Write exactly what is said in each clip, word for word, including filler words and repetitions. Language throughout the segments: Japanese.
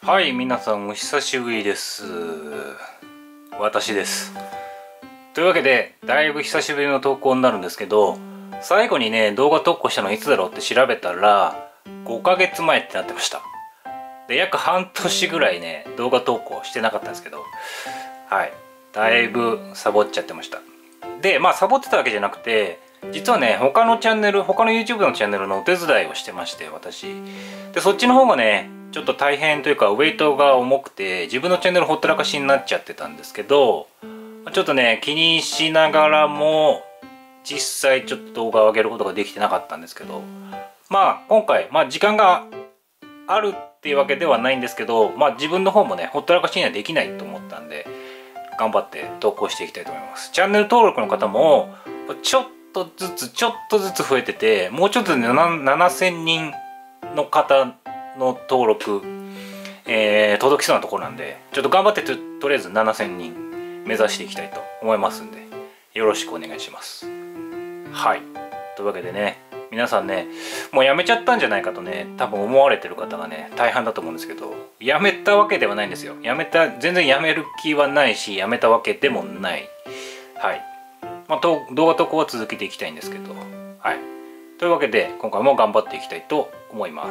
はい、皆さんお久しぶりです。私です。というわけで、だいぶ久しぶりの投稿になるんですけど、最後にね、動画投稿したのいつだろうって調べたら、ごかげつまえってなってました。で、約半年ぐらいね、動画投稿してなかったんですけど、はい、だいぶサボっちゃってました。で、まあサボってたわけじゃなくて、実はね、他のチャンネル、他の YouTube のチャンネルのお手伝いをしてまして、私。で、そっちの方がね、ちょっと大変というかウェイトが重くて自分のチャンネルほったらかしになっちゃってたんですけど、ちょっとね気にしながらも実際ちょっと動画を上げることができてなかったんですけど、まあ今回、まあ、時間があるっていうわけではないんですけど、まあ自分の方もねほったらかしにはできないと思ったんで頑張って投稿していきたいと思います。チャンネル登録の方もちょっとずつちょっとずつ増えてて、もうちょっとでななせんにんの方の登録、えー、届きそうなところなんで、ちょっと頑張って と, とりあえずななせんにん目指していきたいと思いますんで、よろしくお願いします。はい、というわけでね、皆さんねもうやめちゃったんじゃないかとね多分思われてる方がね大半だと思うんですけど、やめたわけではないんですよ。やめた全然やめる気はないし、やめたわけでもない。はい、まあ、と動画投稿は続けていきたいんですけど、はい、というわけで今回も頑張っていきたいと思います。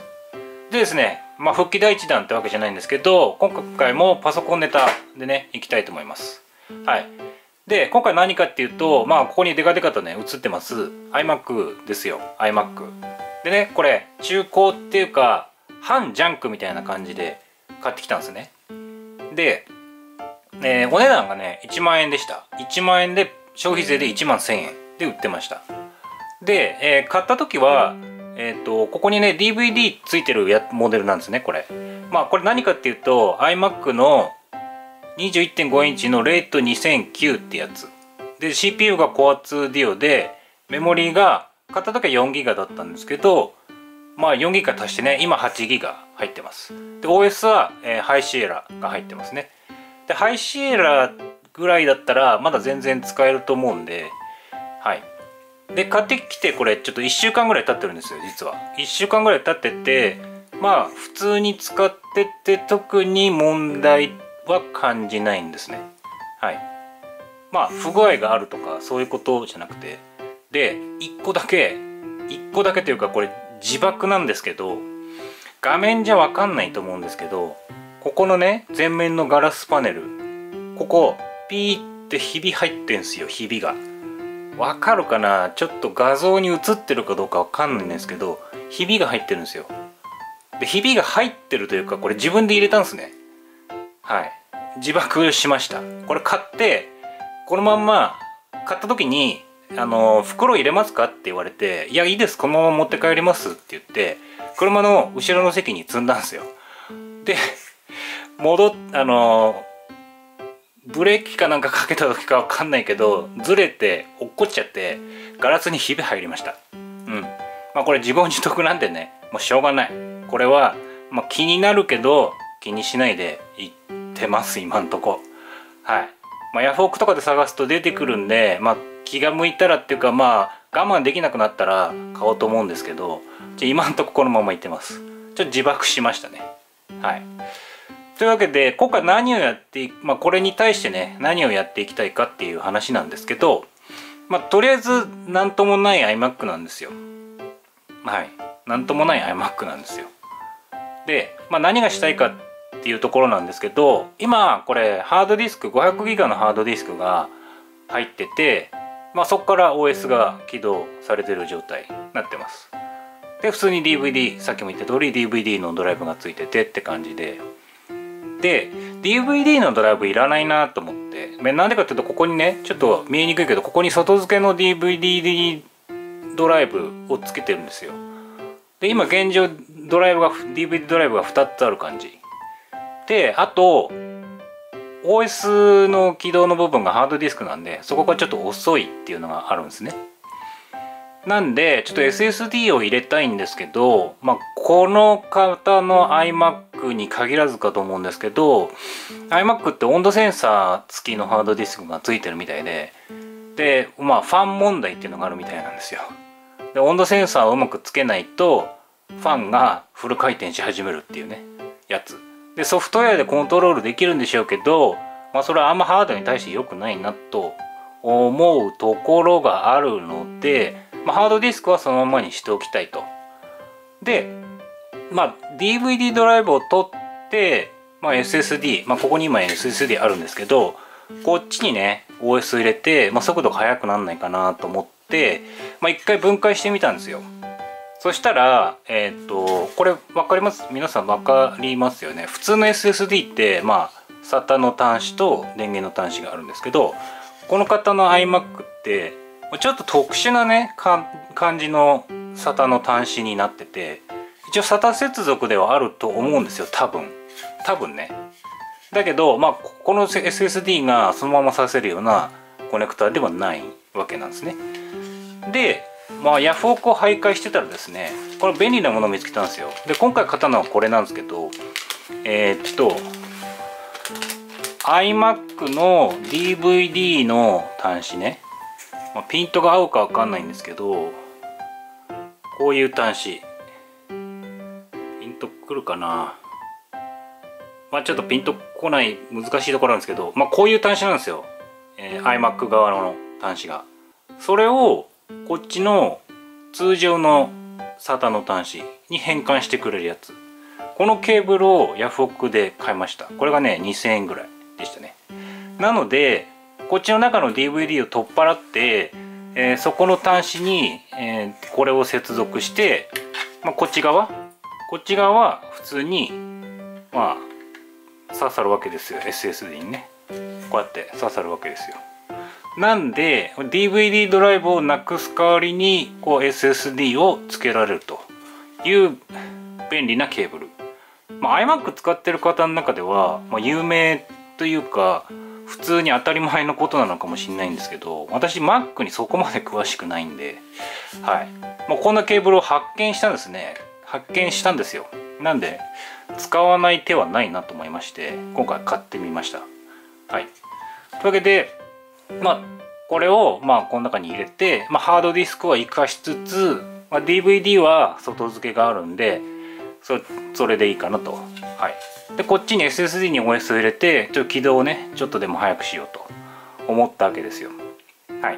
でですね、まあ復帰第一弾ってわけじゃないんですけど、今回もパソコンネタでねいきたいと思います。はい。で今回何かっていうと、まあここにデカデカとね映ってます iMac ですよ。 iMac でね、これ中古っていうか半ジャンクみたいな感じで買ってきたんですね。で、えー、お値段がねいちまんえんでした。いちまんえんで消費税でいちまんせんえんで売ってました。で、えー、買った時はえー、とここにね ディーブイディー ついてるやモデルなんですね、これ。まあこれ何かっていうと iMac の にじゅういってんご インチのレートにせんきゅうってやつで、 シーピーユー が コアツー ディオで、メモリが買った時は よんギガ だったんですけど、まあ よんギガ 足してね今 はちギガ 入ってます。で オーエス は、えー、ハイシエラが入ってますね。でハイシエラぐらいだったらまだ全然使えると思うんで、はい。で買ってきてこれちょっといっしゅうかんぐらい経ってるんですよ。実はいっしゅうかんぐらい経ってて、まあ普通に使ってて特に問題は感じないんですね。はい。まあ不具合があるとかそういうことじゃなくて、でいっこだけいっこだけというかこれ自爆なんですけど、画面じゃ分かんないと思うんですけど、ここのね前面のガラスパネル、ここピーってひび入ってんすよ。ひびがわかるかな、ちょっと画像に映ってるかどうかわかんないんですけど、ひびが入ってるんですよ。でひびが入ってるというかこれ自分で入れたんですね。はい、自爆しました。これ買ってこのまんま買った時にあの袋入れますかって言われて、いやいいです、このまま持って帰りますって言って車の後ろの席に積んだんですよ。で戻っあのブレーキかなんかかけた時かわかんないけどずれて落っこちちゃってガラスにひび入りました。うん。まあこれ自業自得なんでね、もうしょうがない。これは、まあ、気になるけど気にしないでいってます今んとこ。はい。まあヤフオクとかで探すと出てくるんで、まあ気が向いたらっていうかまあ我慢できなくなったら買おうと思うんですけど、じゃ今んとここのままいってます。ちょっと自爆しましたね。はい。というわけで今回何をやってまあこれに対してね何をやっていきたいかっていう話なんですけど、まあとりあえず何ともない iMac なんですよ。はい、何ともない iMac なんですよ。で、まあ、何がしたいかっていうところなんですけど、今これハードディスク ごひゃくギガ のハードディスクが入ってて、まあ、そこから オーエス が起動されてる状態になってます。で普通に ディーブイディー、さっきも言った通り ディーブイディー のドライブがついててって感じで、で ディーブイディー のドライブいらないなと思って、なんでかっていうとここにねちょっと見えにくいけどここに外付けの ディーブイディー ドライブをつけてるんですよ。で今現状ドライブが ディーブイディー ドライブがふたつある感じで、あと オーエス の起動の部分がハードディスクなんでそこがちょっと遅いっていうのがあるんですね。なんでちょっと エスエスディー を入れたいんですけど、まあこの方の iMac に限らずかと思うんですけど、 iMac って温度センサー付きのハードディスクが付いてるみたいで、でまあファン問題っていうのがあるみたいなんですよ。で温度センサーをうまくつけないとファンがフル回転し始めるっていうねやつでソフトウェアでコントロールできるんでしょうけど、まあ、それはあんまハードに対して良くないなと思うところがあるので、まあ、ハードディスクはそのままにしておきたいと。でまあ ディーブイディー ドライブを取って、まあ、エスエスディー、まあ、ここに今 エスエスディー あるんですけど、こっちにね オーエス 入れて、まあ、速度が速くなんないかなと思って、まあ、一回分解してみたんですよ。そしたら、えっと、これ分かります？皆さん分かりますよね。普通の エスエスディー って、まあ、サタの端子と電源の端子があるんですけど、この方の iMac って、ちょっと特殊なね、感じのサタの端子になってて、一応サタ接続ではあると思うんですよ、多分。多分ね。だけど、まあ、この エスエスディー がそのままさせるようなコネクターではないわけなんですね。で、まあヤフオクを徘徊してたらですね、これ便利なものを見つけたんですよ。で今回買ったのはこれなんですけど、えー、っと iMac の ディーブイディー の端子ね、まあ、ピントが合うかわかんないんですけど、こういう端子、ピントくるかな、まあちょっとピント来ない難しいところなんですけど、まあこういう端子なんですよ、えー、iMac 側の端子が。それをこっちの通常のサタの端子に変換してくれるやつ、このケーブルをヤフオクで買いました。これがねにせんえんぐらいでしたね。なのでこっちの中の ディーブイディー を取っ払って、えー、そこの端子に、えー、これを接続して、まあ、こっち側こっち側は普通にまあ刺さるわけですよ。 エスエスディー にねこうやって刺さるわけですよ。なんで ディーブイディー ドライブをなくす代わりにこう エスエスディー をつけられるという便利なケーブル、まあ、iMac 使ってる方の中では、まあ、有名というか普通に当たり前のことなのかもしれないんですけど、私 Mac にそこまで詳しくないんで、はい、まあ、こんなケーブルを発見したんですね発見したんですよ。なんで使わない手はないなと思いまして今回買ってみました。はい、というわけでまあこれをまあこの中に入れて、まあ、ハードディスクは活かしつつ、まあ、ディーブイディー は外付けがあるんで そ, それでいいかなと。はい、でこっちに エスエスディー に オーエス を入れてちょっと起動をねちょっとでも早くしようと思ったわけですよ。はい、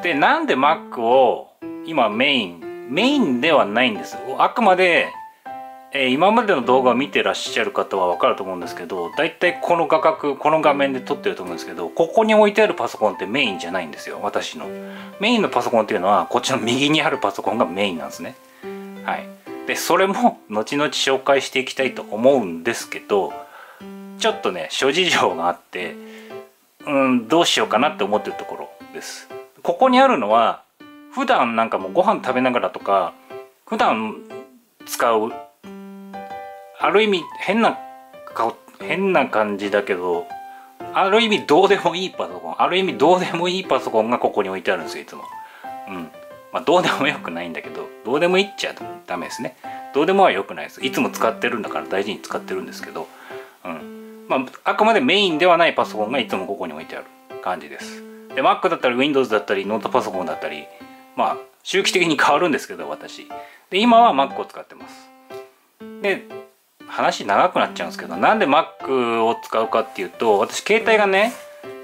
でなんで Mac を今メインメインではないんです。あくまでえー、今までの動画を見てらっしゃる方は分かると思うんですけど、だいたいこの画角この画面で撮ってると思うんですけど、ここに置いてあるパソコンってメインじゃないんですよ。私のメインのパソコンっていうのはこっちの右にあるパソコンがメインなんですね。はい、でそれも後々紹介していきたいと思うんですけど、ちょっとね諸事情があってうんどうしようかなって思ってるところです。ここにあるのは普段なんかもうご飯食べながらとか普段使うある意味変な顔変な感じだけどある意味どうでもいいパソコンある意味どうでもいいパソコンがここに置いてあるんですよいつも。うん、まあどうでもよくないんだけどどうでもいいっちゃダメですね。どうでもはよくないです。いつも使ってるんだから大事に使ってるんですけど、うん、まああくまでメインではないパソコンがいつもここに置いてある感じです。で Mac だったり Windows だったりノートパソコンだったりまあ周期的に変わるんですけど私で今は Mac を使ってます。で話長くなっちゃうんですけど、なんで Mac を使うかっていうと、私携帯がね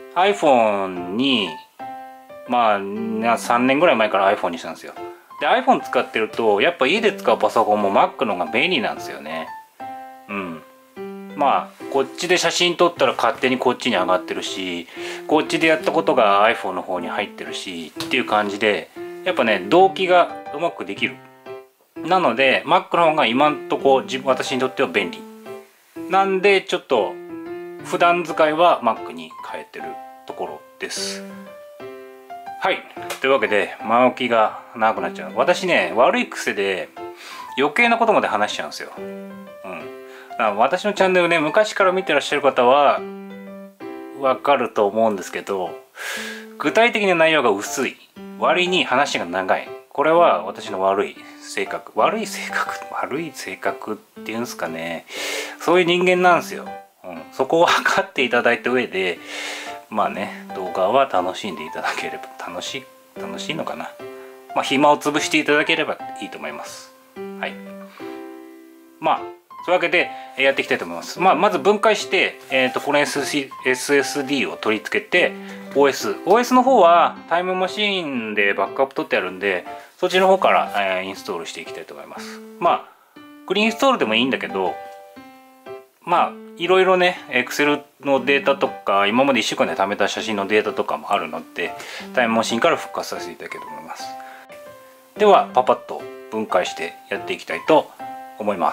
iPhone にまあさんねんぐらい前から iPhone にしたんですよ。で iPhone 使ってるとやっぱ家で使うパソコンも Mac の方が便利なんですよね。うん、まあこっちで写真撮ったら勝手にこっちに上がってるし、こっちでやったことが iPhone の方に入ってるしっていう感じでやっぱね同期がうまくできる。なので Mac の方が今んとこ自分私にとっては便利なんで、ちょっと普段使いは Mac に変えてるところです。はい、というわけで前置きが長くなっちゃう。私ね悪い癖で余計なことまで話しちゃうんですよ。うん、だから私のチャンネルね昔から見てらっしゃる方は分かると思うんですけど、具体的な内容が薄い割に話が長い。これは私の悪い性格悪い性格悪い性格っていうんですかね、そういう人間なんですよ。うん、そこを分かっていただいた上でまあね動画は楽しんでいただければ楽しい楽しいのかな、まあ暇を潰していただければいいと思います。はい、まあそういうわけでやっていきたいと思います。まあ、まず分解して、えー、とこの エスエスディー を取り付けて オーエス。オーエス の方はタイムマシーンでバックアップ取ってあるんで、そっちの方から、えー、インストールしていきたいと思います。まあ、クリーンインストールでもいいんだけど、まあ、いろいろね、Excel のデータとか、今までいっしゅうかんで貯めた写真のデータとかもあるので、タイムマシンから復活させていただければと思います。では、パパッと分解してやっていきたいと思います。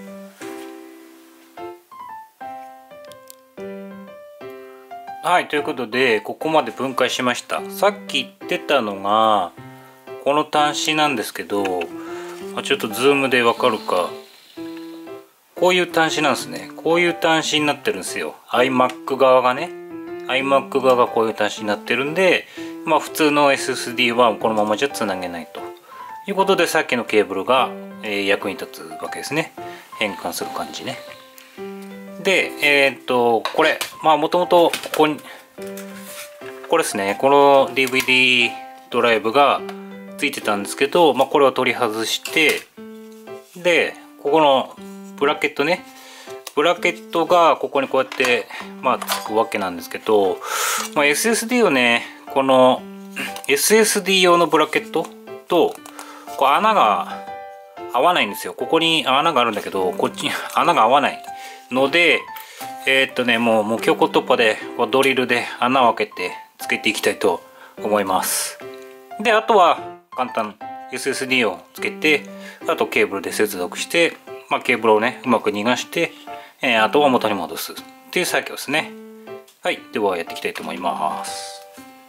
はい、ということで、ここまで分解しました。さっき言ってたのが、この端子なんですけど、ちょっとズームでわかるか。こういう端子なんですね。こういう端子になってるんですよ。iMac 側がね。iMac 側がこういう端子になってるんで、まあ普通の エスエスディー はこのままじゃつなげないということで、さっきのケーブルが、えー、役に立つわけですね。変換する感じね。で、えー、っと、これ、まあもともとここに、これですね。この ディーブイディー ドライブがついてたんですけど、まあこれを取り外して、で、ここのブラケットね、ブラケットがここにこうやってまあつくわけなんですけど、まあ、エスエスディー をね、この エスエスディー 用のブラケットとこう穴が合わないんですよ。ここに穴があるんだけど、こっちに穴が合わないので、えー、っとねもうもう強行突破でこうドリルで穴を開けてつけていきたいと思います。で、あとは簡単 エスエスディー をつけて、あとケーブルで接続して、まあ、ケーブルをねうまく逃がして、えー、あとは元に戻すっていう作業ですね。はい、ではやっていきたいと思います。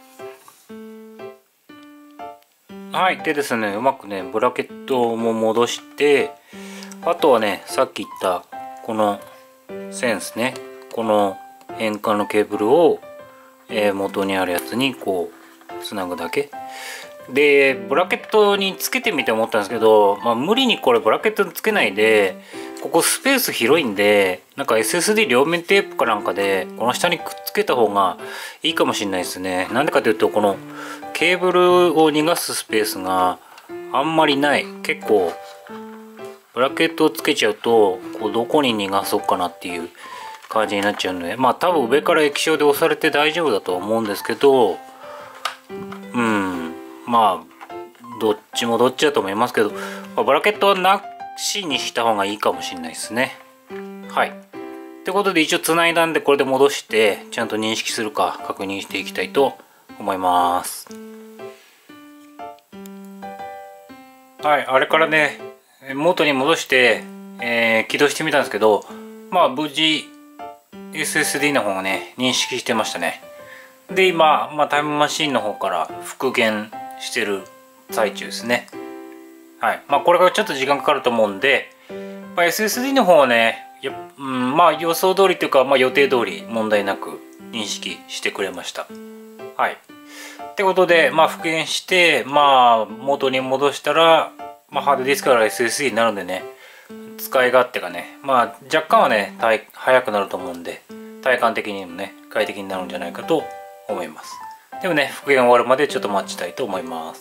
はい、でですね、うまくねブラケットも戻して、あとはねさっき言ったこの線ですね、この変換のケーブルを、えー、元にあるやつにこうつなぐだけで、ブラケットにつけてみて思ったんですけど、まあ、無理にこれブラケットにつけないで、ここスペース広いんで、なんか エスエスディー 両面テープかなんかでこの下にくっつけた方がいいかもしれないですね。なんでかというと、このケーブルを逃がすスペースがあんまりない。結構ブラケットをつけちゃうと、こうどこに逃がそうかなっていう感じになっちゃうので、まあ多分上から液晶で押されて大丈夫だとは思うんですけど、うん、まあどっちもどっちだと思いますけど、まあ、ブラケットはなしにした方がいいかもしれないですね。はい。ってことで一応つないだんで、これで戻してちゃんと認識するか確認していきたいと思います。はい、あれからね元に戻して、えー、起動してみたんですけど、まあ無事 エスエスディー の方がね認識してましたね。で今、まあ、タイムマシーンの方から復元してる最中ですね。はい。まあこれがちょっと時間かかると思うんで、まあ、エスエスディー の方はね、やうん、まあ予想通りというか、まあ、予定通り問題なく認識してくれました。はい。ってことで、まあ復元して、まあ元に戻したら、まあハードディスクから エスエスディー になるんでね、使い勝手がね、まあ若干はね、早くなると思うんで、体感的にもね、快適になるんじゃないかと思います。でもね、復元終わるまでちょっと待ちたいと思います。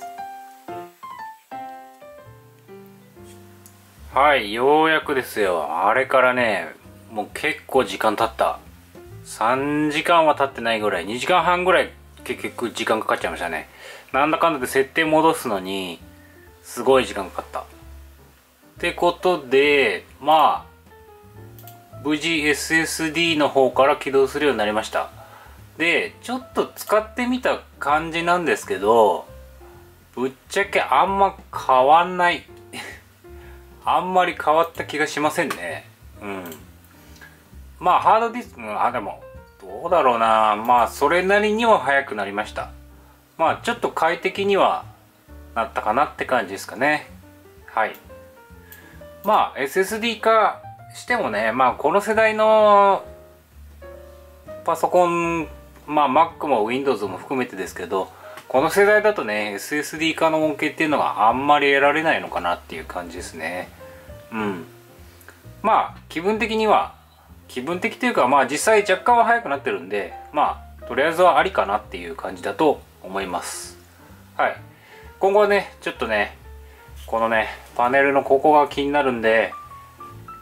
はい、ようやくですよ。あれからね、もう結構時間経った。さんじかんは経ってないぐらい、にじかんはんぐらい結局時間かかっちゃいましたね。なんだかんだで設定戻すのにすごい時間かかった。ってことで、まあ無事 エスエスディー の方から起動するようになりました。で、ちょっと使ってみた感じなんですけど、ぶっちゃけあんま変わんない。あんまり変わった気がしませんね。うん。まあハードディスク、あ、でも、どうだろうな。まあそれなりには速くなりました。まあちょっと快適にはなったかなって感じですかね。はい。まあ エスエスディー 化してもね、まあこの世代のパソコン、まあ Mac も Windows も含めてですけど、この世代だとね エスエスディー 化の恩恵っていうのがあんまり得られないのかなっていう感じですね。うん。まあ気分的には、気分的というか、まあ実際若干は速くなってるんで、まあとりあえずはありかなっていう感じだと思います。はい。今後はねちょっとねこのねパネルのここが気になるんで、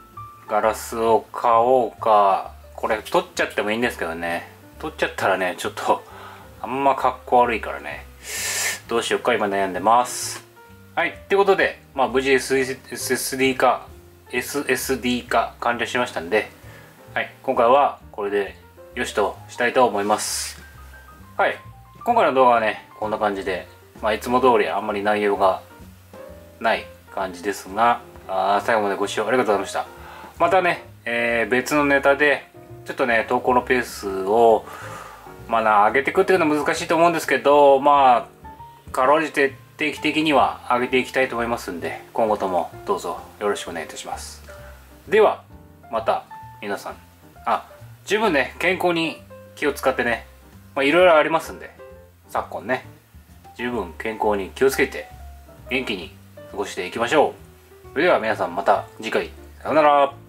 ガラスを買おうか、これ取っちゃってもいいんですけどね、取っちゃったらねちょっとあんまかっこ悪いからね、どうしようか今悩んでます。はい、ってことで、まあ、無事 エスエスディー 化 エスエスディー 化完了しましたんで、はい、今回はこれでよしとしたいと思います。はい、今回の動画はねこんな感じで、まあ、いつも通りあんまり内容がない感じですが、あ最後までご視聴ありがとうございました。またね、えー、別のネタでちょっとね投稿のペースをまあな上げていくっていうのは難しいと思うんですけど、まあかろうじて定期的には上げていきたいと思いますんで、今後ともどうぞよろしくお願いいたします。ではまた皆さん、あ十分ね健康に気を使ってね、まあいろいろありますんで、昨今ね十分健康に気をつけて元気に過ごしていきましょう。それでは皆さんまた次回さようなら。